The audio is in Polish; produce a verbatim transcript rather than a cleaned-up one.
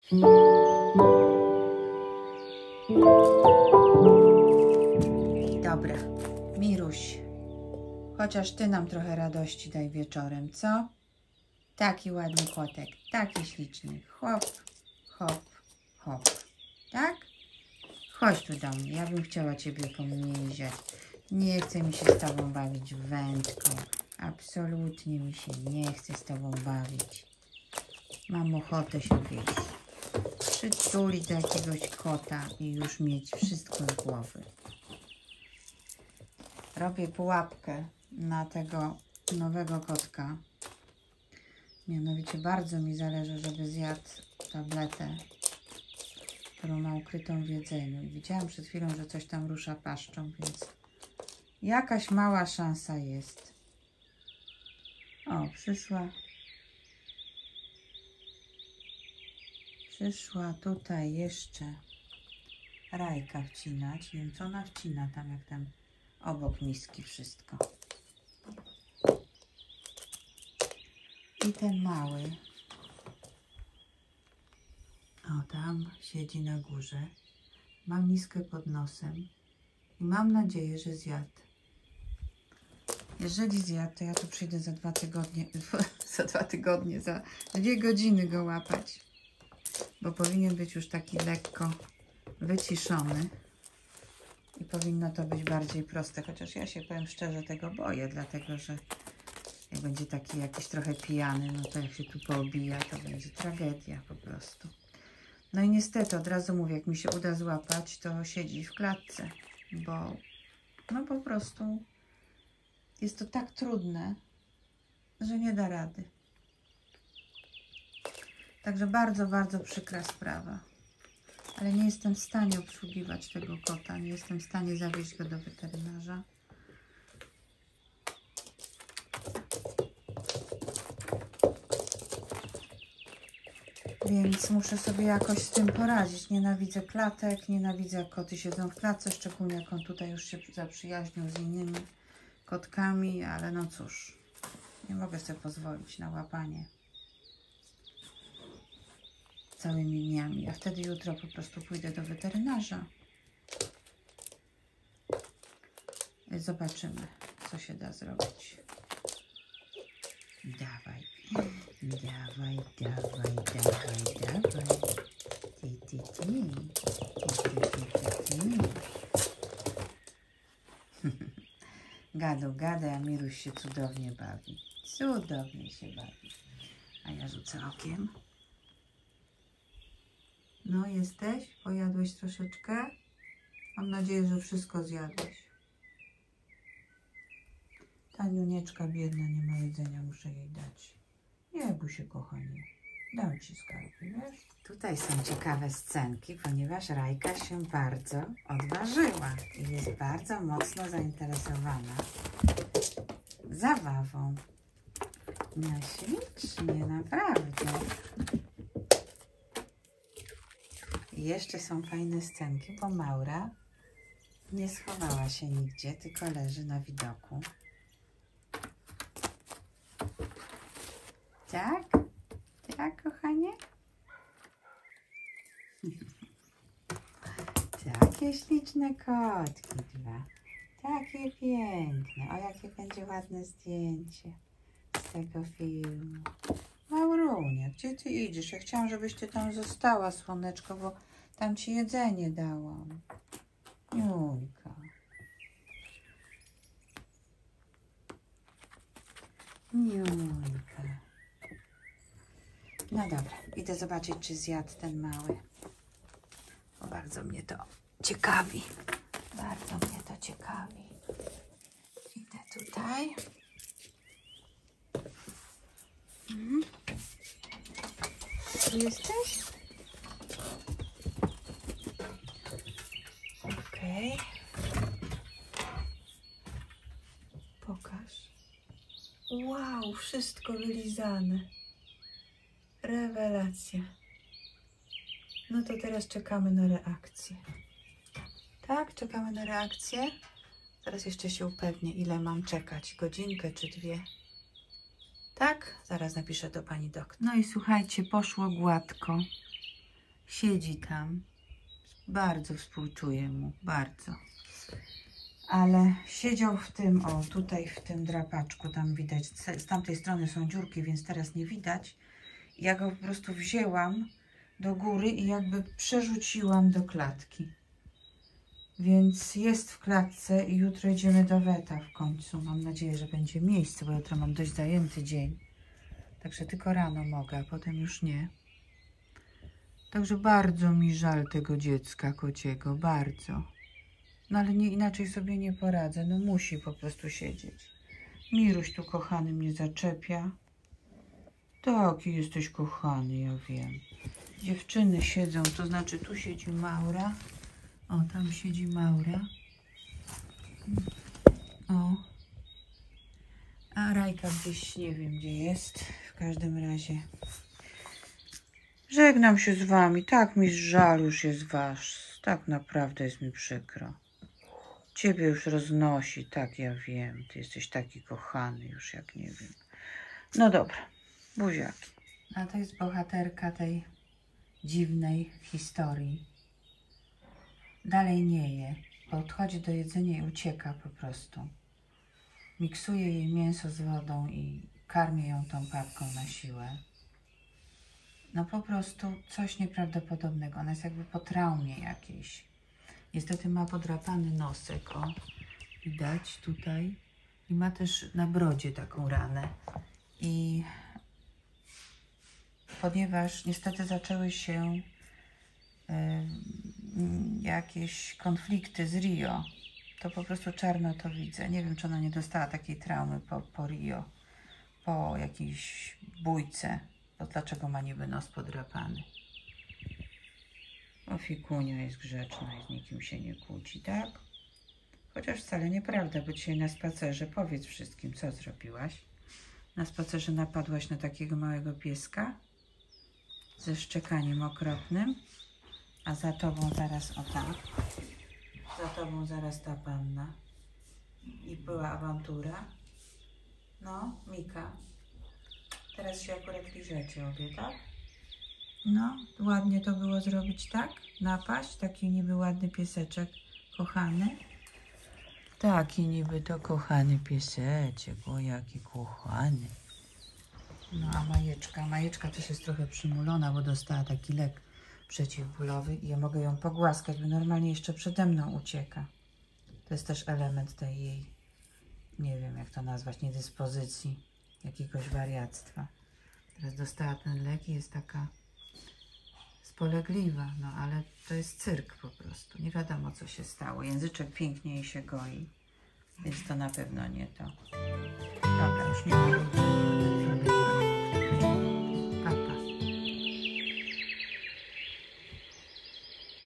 Dobra, Miruś, chociaż ty nam trochę radości daj wieczorem, co? Taki ładny kotek, taki śliczny. Hop, hop, hop. Tak? Chodź tu do mnie, ja bym chciała ciebie pomniejszać. Nie chce mi się z tobą bawić wędką. Absolutnie mi się nie chce z tobą bawić. Mam ochotę się, wiesz, przytulić do jakiegoś kota i już mieć wszystko z głowy. Robię pułapkę na tego nowego kotka. Mianowicie bardzo mi zależy, żeby zjadł tabletę, którą ma ukrytą w jedzeniu. I widziałam przed chwilą, że coś tam rusza paszczą, więc jakaś mała szansa jest. O, przyszła. Przyszła tutaj jeszcze Rajka wcinać. Nie wiem, co ona wcina tam, jak tam obok miski wszystko. I ten mały. O, tam siedzi na górze. Ma miskę pod nosem. I mam nadzieję, że zjadł. Jeżeli zjadł, to ja tu przyjdę za dwa tygodnie, za dwa tygodnie, za dwie godziny go łapać. Bo powinien być już taki lekko wyciszony. I powinno to być bardziej proste. Chociaż ja się, powiem szczerze, tego boję, dlatego że jak będzie taki jakiś trochę pijany, no to jak się tu poobija, to będzie tragedia po prostu. No i niestety, od razu mówię, jak mi się uda złapać, to siedzi w klatce, bo no po prostu jest to tak trudne, że nie da rady. Także bardzo, bardzo przykra sprawa. Ale nie jestem w stanie obsługiwać tego kota, nie jestem w stanie zawieźć go do weterynarza. Więc muszę sobie jakoś z tym poradzić. Nienawidzę klatek, nienawidzę jak koty siedzą w klatce, szczególnie jak on tutaj już się zaprzyjaźnił z innymi kotkami, ale no cóż, nie mogę sobie pozwolić na łapanie całymi dniami. A wtedy jutro po prostu pójdę do weterynarza. Zobaczymy, co się da zrobić. Dawaj, dawaj, dawaj, dawaj, dawaj. Ty, ty, ty. Ty, ty, ty, ty, ty. Gadu, gada, a Miruś się cudownie bawi. Cudownie się bawi. A ja rzucę okiem. No, jesteś? Pojadłeś troszeczkę? Mam nadzieję, że wszystko zjadłeś. Ta niunieczka biedna nie ma jedzenia, muszę jej dać. Nie bój się, kochanie. Dam ci skarbie, wiesz? Tutaj są ciekawe scenki, ponieważ Rajka się bardzo odważyła i jest bardzo mocno zainteresowana zabawą. No ślicznie, naprawdę. I jeszcze są fajne scenki, bo Maura nie schowała się nigdzie, tylko leży na widoku. Tak? Tak, kochanie? Takie śliczne kotki dwa. Takie piękne. O, jakie będzie ładne zdjęcie z tego filmu. Maurunia, gdzie ty idziesz? Ja chciałam, żebyś ty tam została, słoneczko, bo tam ci jedzenie dałam. Niuńka. Niuńka. No dobra, idę zobaczyć, czy zjadł ten mały. Bo bardzo mnie to ciekawi. Bardzo mnie to ciekawi. Idę tutaj. Mhm. Tu jesteś? Okej. Okay. Pokaż. Wow, wszystko wylizane. Rewelacja. No to teraz czekamy na reakcję. Tak, czekamy na reakcję. Teraz jeszcze się upewnię, ile mam czekać. Godzinkę czy dwie. Tak? Zaraz napiszę do pani doktor. No i słuchajcie, poszło gładko. Siedzi tam. Bardzo współczuję mu, bardzo. Ale siedział w tym, o tutaj w tym drapaczku, tam widać, z tamtej strony są dziurki, więc teraz nie widać. Ja go po prostu wzięłam do góry i jakby przerzuciłam do klatki. Więc jest w klatce i jutro idziemy do weta w końcu. Mam nadzieję, że będzie miejsce, bo jutro mam dość zajęty dzień. Także tylko rano mogę, a potem już nie. Także bardzo mi żal tego dziecka kociego, bardzo. No ale nie, inaczej sobie nie poradzę, no musi po prostu siedzieć. Miruś tu kochany mnie zaczepia. Taki jesteś kochany, ja wiem. Dziewczyny siedzą, to znaczy tu siedzi Maura. O, tam siedzi Maura. O. A Rajka gdzieś, nie wiem gdzie jest. W każdym razie żegnam się z wami. Tak mi żal już jest was. Tak naprawdę jest mi przykro. Ciebie już roznosi, tak ja wiem. Ty jesteś taki kochany już, jak nie wiem. No dobra, buziaki. A to jest bohaterka tej dziwnej historii. Dalej nie je. Podchodzi do jedzenia i ucieka po prostu. Miksuję jej mięso z wodą i karmię ją tą papką na siłę. No po prostu coś nieprawdopodobnego. Ona jest jakby po traumie jakiejś. Niestety ma podrapany nosek, o, widać tutaj. I ma też na brodzie taką ranę. I ponieważ niestety zaczęły się y, jakieś konflikty z Rio, to po prostu czarno to widzę. Nie wiem, czy ona nie dostała takiej traumy po, po Rio, po jakiejś bójce, bo dlaczego ma niby nos podrapany. O, Fikunia jest grzeczna i z nikim się nie kłóci, tak? Chociaż wcale nieprawda, bo dzisiaj na spacerze, powiedz wszystkim, co zrobiłaś? Na spacerze napadłaś na takiego małego pieska ze szczekaniem okropnym, a za tobą zaraz o tak, za tobą zaraz ta panna i była awantura. No, Mika, teraz się akurat liżecie obie, tak? No, ładnie to było zrobić, tak? Napaść, taki niby ładny pieseczek, kochany. Taki niby to kochany pieseczek, o jaki kochany. No a Majeczka, Majeczka też jest trochę przymulona, bo dostała taki lek przeciwbólowy i ja mogę ją pogłaskać, bo normalnie jeszcze przede mną ucieka. To jest też element tej jej, nie wiem jak to nazwać, niedyspozycji, jakiegoś wariactwa. Teraz dostała ten lek i jest taka spolegliwa, no ale to jest cyrk po prostu. Nie wiadomo co się stało. Języczek pięknie jej się goi, więc to na pewno nie to. Dobra, już nie mogę.